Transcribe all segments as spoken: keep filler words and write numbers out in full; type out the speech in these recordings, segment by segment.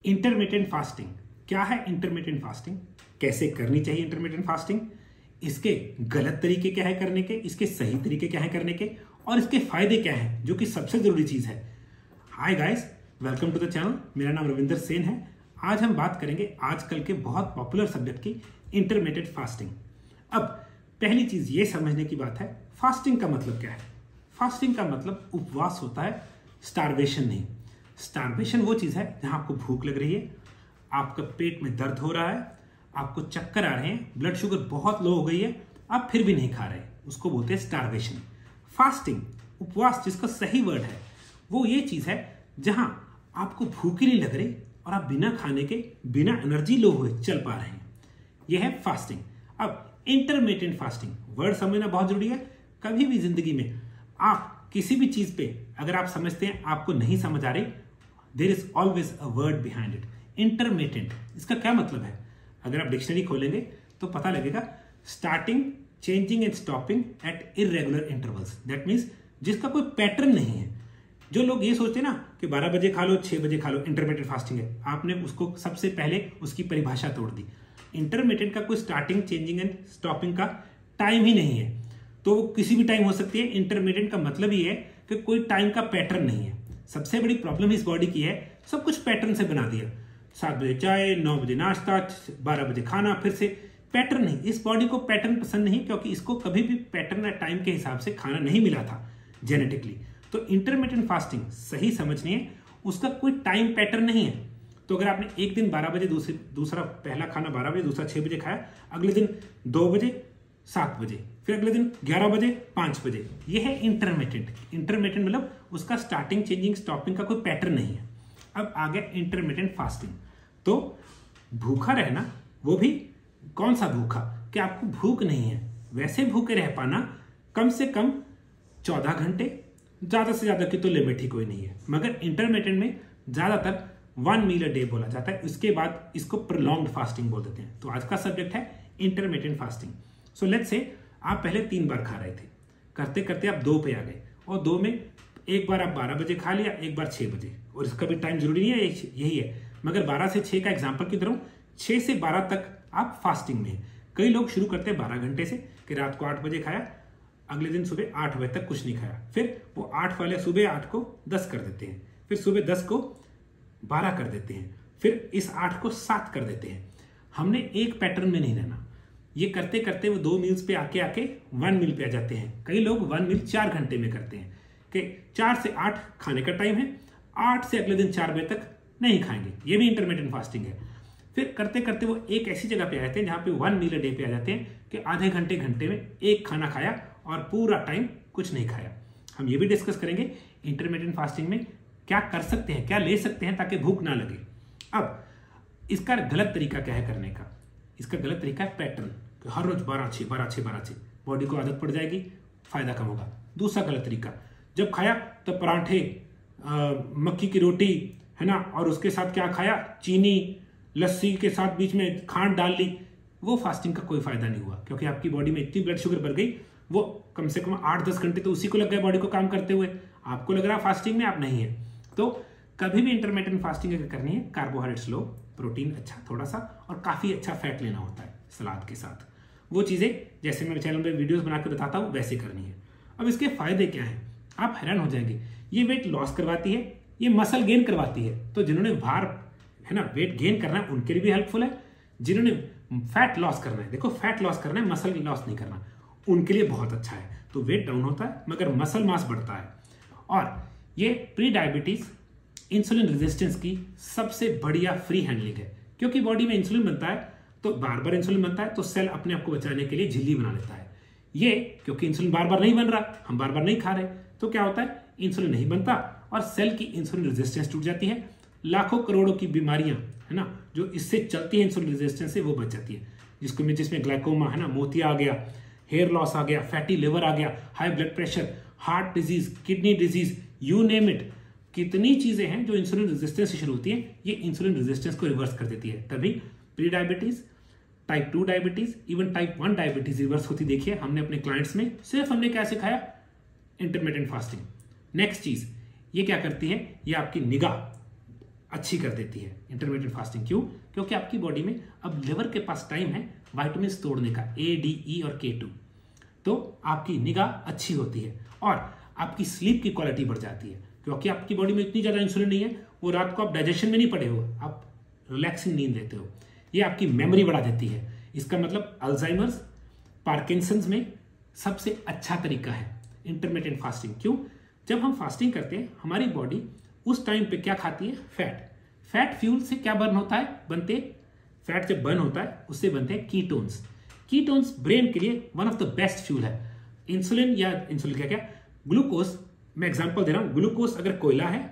Intermittent fasting क्या है? Intermittent fasting कैसे करनी चाहिए? इंटरमिटेंट फास्टिंग, इसके गलत तरीके क्या है करने के, इसके सही तरीके क्या है करने के, और इसके फायदे क्या हैं, जो कि सबसे जरूरी चीज है। Hi guys, welcome to the channel. मेरा नाम रविंदर सेन है। आज हम बात करेंगे आजकल के बहुत पॉपुलर सब्जेक्ट की, इंटरमिटेंट फास्टिंग। अब पहली चीज ये समझने की बात है, फास्टिंग का मतलब क्या है। फास्टिंग का मतलब उपवास होता है, स्टारवेशन नहीं। स्टारवेशन वो चीज है जहां आपको भूख लग रही है, आपका पेट में दर्द हो रहा है, आपको चक्कर आ रहे हैं, ब्लड शुगर बहुत लो हो गई है, आप फिर भी नहीं खा रहे, उसको बोलते हैं स्टारवेशन। फास्टिंग, उपवास जिसका सही वर्ड है, वो ये चीज है जहां आपको भूख ही नहीं लग रही और आप बिना खाने के, बिना एनर्जी लो हुए चल पा रहे हैं, यह है फास्टिंग। अब इंटरमिटेंट फास्टिंग वर्ड समझना बहुत जरूरी है। कभी भी जिंदगी में आप किसी भी चीज पे अगर आप समझते हैं आपको नहीं समझ आ रही, there is always a word behind it. Intermittent, इसका क्या मतलब है? अगर आप डिक्शनरी खोलेंगे तो पता लगेगा, starting, changing and stopping at irregular intervals. That means जिसका कोई पैटर्न नहीं है। जो लोग ये सोचते हैं ना कि बारह बजे खा लो, छह बजे खा लो, इंटरमिटेंट फास्टिंग है, आपने उसको सबसे पहले उसकी परिभाषा तोड़ दी। इंटरमिटेंट का कोई स्टार्टिंग, चेंजिंग एंड स्टॉपिंग का टाइम ही नहीं है, तो वो किसी भी टाइम हो सकती है। इंटरमिटेंट का मतलब ही है कि कोई टाइम का पैटर्न नहीं है। सबसे बड़ी प्रॉब्लम इस बॉडी की है, सब कुछ पैटर्न से बना दिया। सात बजे चाय, नौ बजे नाश्ता, बारह बजे खाना, फिर से पैटर्न नहीं। इस बॉडी को पैटर्न पसंद नहीं, क्योंकि इसको कभी भी पैटर्न या टाइम के हिसाब से खाना नहीं मिला था जेनेटिकली। तो इंटरमिटेंट फास्टिंग सही समझनी है, उसका कोई टाइम पैटर्न नहीं है। तो अगर आपने एक दिन बारह बजे, दूसरे दूसरा पहला खाना बारह बजे, दूसरा छह बजे खाया, अगले दिन दो बजे, सात बजे, फिर अगले दिन ग्यारह बजे, पांच बजे, यह है इंटरमिटेंट। इंटरमिटेंट मतलब उसका स्टार्टिंग, चेंजिंग, स्टॉपिंग का कोई पैटर्न नहीं है। अब आ गया इंटरमिटेंट फास्टिंग। तो भूखा रहना, वो भी कौन सा भूखा कि आपको भूख नहीं है, वैसे भूखे रह पाना कम से कम चौदह घंटे, ज्यादा से ज्यादा की तो लिमिट ही कोई नहीं है। मगर इंटरमिटेंट में ज्यादातर वन मील अ डे बोला जाता है, उसके बाद इसको प्रोलॉन्ग्ड फास्टिंग बोल देते हैं। तो आज का सब्जेक्ट है intermittent fasting. So let's say आप पहले तीन बार खा रहे थे, करते करते आप दो पे आ गए, और दो में एक बार आप बारह बजे खा लिया, एक बार छह बजे, और इसका भी टाइम जरूरी नहीं है, यही है। मगर बारह से छह का एग्जाम्पल की तरह, छह से बारह तक आप फास्टिंग में हैं। कई लोग शुरू करते हैं बारह घंटे से, कि रात को आठ बजे खाया, अगले दिन सुबह आठ बजे तक कुछ नहीं खाया, फिर वो आठ वाले सुबह आठ को दस कर देते हैं, फिर सुबह दस को बारह कर देते हैं, फिर इस आठ को सात कर देते हैं। हमने एक पैटर्न में नहीं रहना। ये करते करते वो दो मील्स पे आके आके वन मील पे आ जाते हैं। कई लोग वन मील चार घंटे में करते हैं, कि चार से आठ खाने का टाइम है, आठ से अगले दिन चार बजे तक नहीं खाएंगे, ये भी इंटरमिटेंट फास्टिंग है। फिर करते करते वो एक ऐसी जगह पे आ जाते हैं जहां पे वन मील अ डे पे आ जाते हैं, कि आधे घंटे घंटे में एक खाना खाया और पूरा टाइम कुछ नहीं खाया। हम ये भी डिस्कस करेंगे इंटरमिटेंट फास्टिंग में क्या कर सकते हैं, क्या ले सकते हैं ताकि भूख ना लगे। अब इसका गलत तरीका क्या है करने का? इसका गलत तरीका है पैटर्न, हर रोज बारह छः बारह छः बारह छः, बॉडी को आदत पड़ जाएगी, फायदा कम होगा। दूसरा गलत तरीका, जब खाया तो पराठे, मक्की की रोटी, है ना, और उसके साथ क्या खाया, चीनी, लस्सी के साथ बीच में खांड डाल ली, वो फास्टिंग का कोई फायदा नहीं हुआ, क्योंकि आपकी बॉडी में इतनी ब्लड शुगर बढ़ गई, वो कम से कम आठ दस घंटे तो उसी को लग गए बॉडी को काम करते हुए। आपको लग रहा फास्टिंग में, आप नहीं है। तो कभी भी इंटरमिटेंट फास्टिंग अगर करनी है, कार्बोहाइड्रेट्स लो, प्रोटीन अच्छा थोड़ा सा, और काफी अच्छा फैट लेना होता है सलाद के साथ। वो चीजें जैसे मैं चैनल पे वीडियोस बना के बताता हूँ वैसे करनी है। अब इसके फायदे क्या हैं, आप हैरान हो जाएंगे। ये वेट लॉस करवाती है, ये मसल गेन करवाती है। तो जिन्होंने भार, है ना, वेट गेन करना है उनके लिए भी हेल्पफुल है। जिन्होंने फैट लॉस करना है, देखो फैट लॉस करना है, मसल लॉस नहीं करना, उनके लिए बहुत अच्छा है। तो वेट डाउन होता है मगर मसल मास बढ़ता है। और ये प्री डायबिटीज, इंसुलिन रेजिस्टेंस की सबसे बढ़िया फ्री हैंडलिंग है, क्योंकि बॉडी में इंसुलिन बनता है, तो बार बार इंसुलिन बनता है, तो सेल अपने आप को बचाने के लिए झिल्ली बना लेता है। ये क्योंकि इंसुलिन बार बार नहीं बन रहा, हम बार बार नहीं खा रहे, तो क्या होता है, इंसुलिन नहीं बनता और सेल की इंसुलिन रेजिस्टेंस टूट जाती है। लाखों करोड़ों की बीमारियां, है ना, जो इससे चलती है इंसुलिन रेजिस्टेंस से, वो बच जाती है। जिसको में जिसमें ग्लाइकोमा, है ना, मोतिया आ गया, हेयर लॉस आ गया, फैटी लिवर आ गया, high blood pressure, heart disease, kidney disease, you name it. कितनी चीजें हैं जो इंसुलिन रेजिस्टेंस से शुरू होती है, ये इंसुलिन रेजिस्टेंस को रिवर्स कर देती है। तभी pre diabetes, type two diabetes, even type one diabetes reverse होती देखिए हमने अपने क्लाइंट्स में। सिर्फ हमने क्या सिखाया, इंटरमिटेंट फास्टिंग। नेक्स्ट चीज ये क्या करती है, ये आपकी निगाह, अच्छी कर देती है इंटरमिटेंट फास्टिंग। क्यों? क्योंकि आपकी बॉडी में अब लिवर के पास टाइम है विटामिन तोड़ने का, ए, डी, ई और के टू, तो आपकी निगाह अच्छी होती है और आपकी स्लीप की क्वालिटी बढ़ जाती है, क्योंकि आपकी बॉडी में इतनी ज्यादा इंसुलिन नहीं है, वो रात को आप डाइजेशन में नहीं पड़े हो, आप रिलैक्सिंग नींद लेते हो। ये आपकी मेमोरी बढ़ा देती है। इसका मतलब अल्जाइमर्स, पार्किंसंस में सबसे अच्छा तरीका है इंटरमिटेंट फास्टिंग। क्यों? जब हम फास्टिंग करते हैं हमारी बॉडी उस टाइम पे क्या खाती है? फैट। फैट फ्यूल से क्या बर्न होता है? बनते फैट जब बर्न होता है उससे बनते हैं कीटोन्स। कीटोन्स ब्रेन के लिए one of the best fuel है। इंसुलिन या इंसुलिन क्या क्या ग्लूकोज, मैं एग्जांपल दे रहा हूं, ग्लूकोज अगर कोयला है,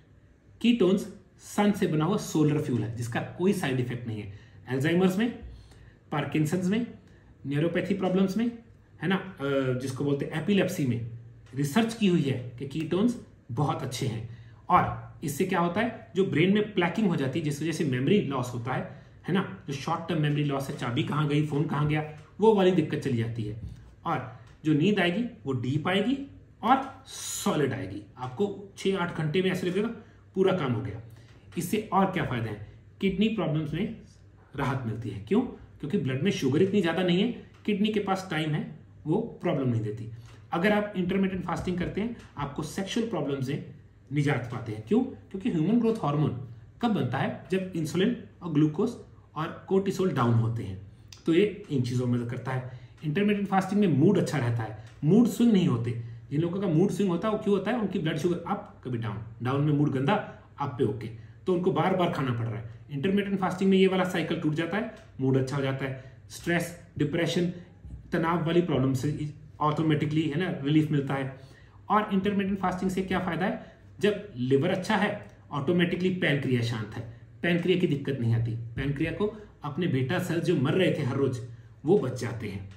कीटोन्स सन से बना हुआ सोलर फ्यूल है जिसका कोई साइड इफेक्ट नहीं है। अल्जाइमर्स में, पार्किंसंस में, न्यूरोपैथी प्रॉब्लम्स में, है ना, जिसको बोलते हैं एपिलेप्सी में, रिसर्च की हुई है कि कीटोन्स बहुत अच्छे हैं। और इससे क्या होता है, जो ब्रेन में प्लैकिंग हो जाती है जिस वजह से मेमोरी लॉस होता है है ना, जो शॉर्ट टर्म मेमोरी लॉस है, चाबी कहाँ गई, फोन कहाँ गया, वो वाली दिक्कत चली जाती है। और जो नींद आएगी वो डीप आएगी और सॉलिड आएगी। आपको छः आठ घंटे में ऐसे लगेगा पूरा काम हो गया। इससे और क्या फायदा है? किडनी प्रॉब्लम्स में राहत मिलती है। क्यों? क्योंकि ब्लड में शुगर इतनी ज्यादा नहीं है, किडनी के पास टाइम है, वो प्रॉब्लम नहीं देती। अगर आप इंटरमिटेंट फास्टिंग करते हैं आपको सेक्सुअल प्रॉब्लम से निजात पाते हैं। क्यों? क्योंकि ह्यूमन ग्रोथ हार्मोन कब बनता है? जब इंसुलिन और ग्लूकोज और कोर्टिसोल डाउन होते हैं। तो ये इन चीजों में मदद करता है। इंटरमिटेंट फास्टिंग में मूड अच्छा रहता है, मूड स्विंग नहीं होते। जिन लोगों का मूड स्विंग होता है वो क्यों होता है? उनकी ब्लड शुगर अप कभी डाउन, डाउन में मूड गंदा, अप पे ओके, तो उनको बार बार खाना पड़ रहा है। इंटरमिटेंट फास्टिंग में ये वाला साइकिल टूट जाता है, मूड अच्छा हो जाता है, स्ट्रेस, डिप्रेशन, तनाव वाली प्रॉब्लम से ऑटोमेटिकली है ना रिलीफ मिलता है। और इंटरमिटेंट फास्टिंग से क्या फायदा है? जब लिवर अच्छा है ऑटोमेटिकली पैनक्रिया शांत है, पैनक्रिया की दिक्कत नहीं आती। पैनक्रिया को अपने बेटा सेल्स जो मर रहे थे हर रोज वो बच जाते हैं।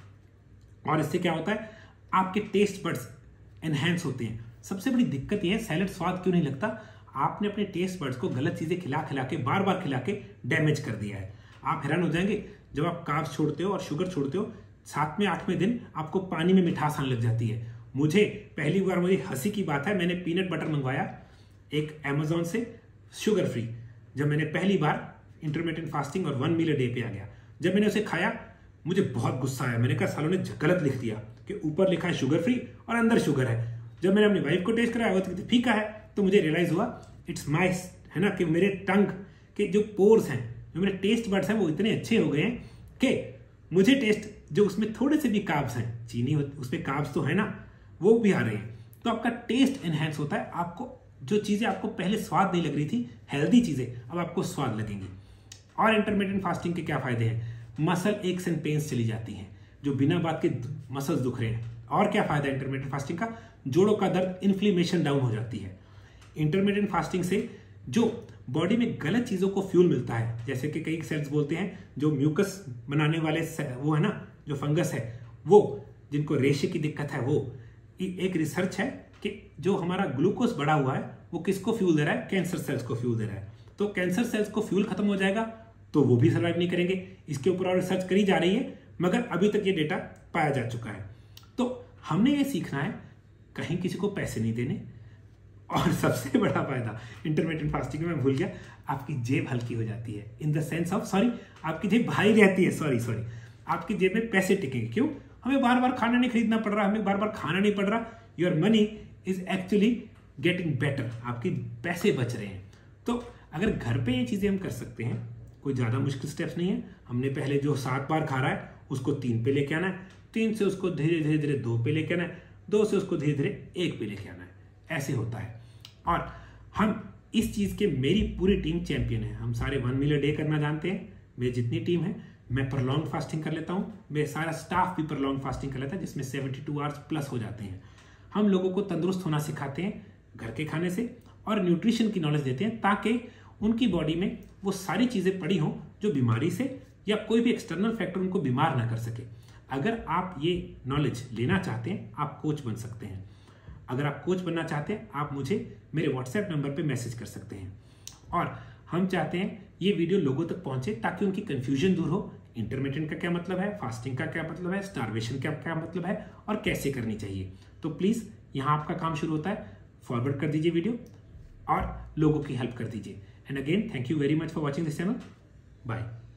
और इससे क्या होता है? आपके टेस्ट बड्स एनहेंस होते हैं। सबसे बड़ी दिक्कत यह है सैलेड स्वाद क्यों नहीं लगता? आपने अपने टेस्ट बड्स को गलत चीजें खिला खिला के बार बार खिला के डैमेज कर दिया है। आप हैरान हो जाएंगे जब आप कार्ब्स छोड़ते हो और शुगर छोड़ते हो, सातवें आठवें दिन आपको पानी में मिठास आने लग जाती है। मुझे पहली बार, मुझे हंसी की बात है, मैंने पीनट बटर मंगवाया एक अमेजोन से शुगर फ्री। जब मैंने पहली बार इंटरमिटेंट फास्टिंग और वन मील अ डे पे आ गया, जब मैंने उसे खाया मुझे बहुत गुस्सा आया। मैंने कहा सालों ने गलत लिख दिया कि ऊपर लिखा है शुगर फ्री और अंदर शुगर है। जब मैंने अपनी वाइफ को टेस्ट कराया वो तो फीका है, तो मुझे रियलाइज हुआ इट्स माई, है ना, कि मेरे टंग के जो पोर्स हैं, जो मेरे टेस्ट बड्स हैं वो इतने अच्छे हो गए हैं कि मुझे टेस्ट, जो उसमें थोड़े से भी कार्ब्स हैं, चीनी उसमें कार्ब्स तो है ना, वो भी आ रहे हैं। तो आपका टेस्ट एनहेंस होता है। आपको जो चीजें आपको पहले स्वाद नहीं लग रही थी, हेल्दी चीजें, अब आपको स्वाद लगेंगी। और इंटरमिटेंट फास्टिंग के क्या फायदे हैं? मसल एक्स एंड पेन्स चली जाती हैं, जो बिना बात के मसल्स दुख रहे हैं। और क्या फायदा है इंटरमिटेंट फास्टिंग का? जोड़ों का दर्द, इन्फ्लेमेशन डाउन हो जाती है। इंटरमिटेंट फास्टिंग से जो बॉडी में गलत चीजों को फ्यूल मिलता है, जैसे कि कई सेल्स बोलते हैं जो म्यूकस बनाने वाले वो है ना, जो फंगस है, वो जिनको रेशे की दिक्कत है, वो एक रिसर्च है कि जो हमारा ग्लूकोज बढ़ा हुआ है वो किसको फ्यूल दे रहा है? कैंसर सेल्स को फ्यूल दे रहा है। तो कैंसर सेल्स को फ्यूल खत्म हो जाएगा तो वो भी सर्वाइव नहीं करेंगे। इसके ऊपर और रिसर्च करी जा रही है, मगर अभी तक ये डेटा पाया जा चुका है। तो हमने ये सीखना है कहीं किसी को पैसे नहीं देने। और सबसे बड़ा फायदा इंटरमिटेंट फास्टिंग में मैं भूल गया, आपकी जेब हल्की हो जाती है, in the sense of, sorry, आपकी जेब भारी रहती है, सॉरी सॉरी आपकी जेब में पैसे टिकेंगे। क्यों? हमें बार बार खाना नहीं खरीदना पड़ रहा, हमें बार बार खाना नहीं पड़ रहा। Your money is actually getting better, आपके पैसे बच रहे हैं। तो अगर घर पे ये चीजें हम कर सकते हैं, कोई ज्यादा मुश्किल स्टेप्स नहीं है। हमने पहले जो सात बार खा रहा है उसको तीन पे लेके आना है, तीन से उसको धीरे धीरे धीरे दो पे लेके आना है, दो से उसको धीरे धीरे एक पे लेके आना है। ऐसे होता है। और हम इस चीज के, मेरी पूरी टीम चैंपियन है। हम सारे वन मील अ डे करना जानते हैं। मेरी जितनी टीम है, मैं प्रलॉन्ग फास्टिंग कर लेता हूँ, मेरा सारा स्टाफ भी प्रलॉन्ग फास्टिंग कर लेता है, जिसमें सेवेंटी टू आवर्स प्लस हो जाते हैं। हम लोगों को तंदुरुस्त होना सिखाते हैं घर के खाने से, और न्यूट्रिशन की नॉलेज देते हैं ताकि उनकी बॉडी में वो सारी चीजें पड़ी हों जो बीमारी से या कोई भी एक्सटर्नल फैक्टर उनको बीमार ना कर सके। अगर आप ये नॉलेज लेना चाहते हैं, आप कोच बन सकते हैं। अगर आप कोच बनना चाहते हैं, आप मुझे मेरे व्हाट्सएप नंबर पे मैसेज कर सकते हैं। और हम चाहते हैं ये वीडियो लोगों तक पहुंचे ताकि उनकी कंफ्यूजन दूर हो। इंटरमिटेंट का क्या मतलब है, फास्टिंग का क्या मतलब है, स्टारवेशन का क्या मतलब है, और कैसे करनी चाहिए। तो प्लीज यहाँ आपका काम शुरू होता है, फॉरवर्ड कर दीजिए वीडियो और लोगों की हेल्प कर दीजिए। And again thank you very much for watching this channel. Bye.